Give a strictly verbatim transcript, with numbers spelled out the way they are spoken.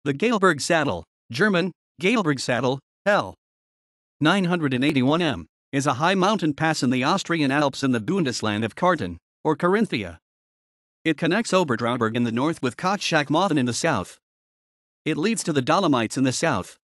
The Gailberg Saddle, German, Gailbergsattel, L. nine hundred eighty-one meters, is a high mountain pass in the Austrian Alps in the Bundesland of Kärnten, or Carinthia. It connects Oberdrauburg in the north with Kötschach-Mauthen in the south. It leads to the Dolomites in the south.